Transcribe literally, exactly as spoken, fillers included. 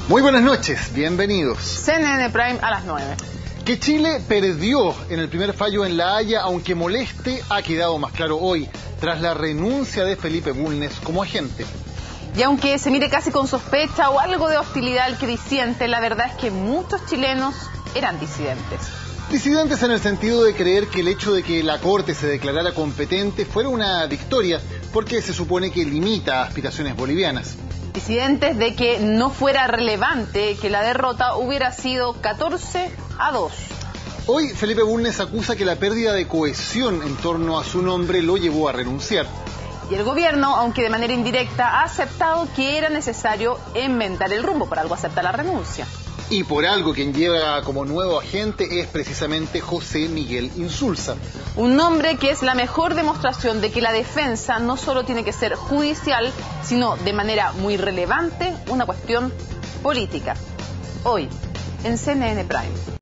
Muy buenas noches, bienvenidos. C N N Prime a las nueve. Que Chile perdió en el primer fallo en La Haya, aunque moleste, ha quedado más claro hoy, tras la renuncia de Felipe Bulnes como agente. Y aunque se mire casi con sospecha o algo de hostilidad al que disiente, la verdad es que muchos chilenos eran disidentes. Disidentes en el sentido de creer que el hecho de que la Corte se declarara competente fuera una victoria, porque se supone que limita aspiraciones bolivianas. Disidentes de que no fuera relevante que la derrota hubiera sido catorce a dos. Hoy Felipe Bulnes acusa que la pérdida de cohesión en torno a su nombre lo llevó a renunciar. Y el gobierno, aunque de manera indirecta, ha aceptado que era necesario enmendar el rumbo, por algo acepta la renuncia. Y por algo quien lleva como nuevo agente es precisamente José Miguel Insulza. Un nombre que es la mejor demostración de que la defensa no solo tiene que ser judicial, sino de manera muy relevante una cuestión política. Hoy, en C N N Prime.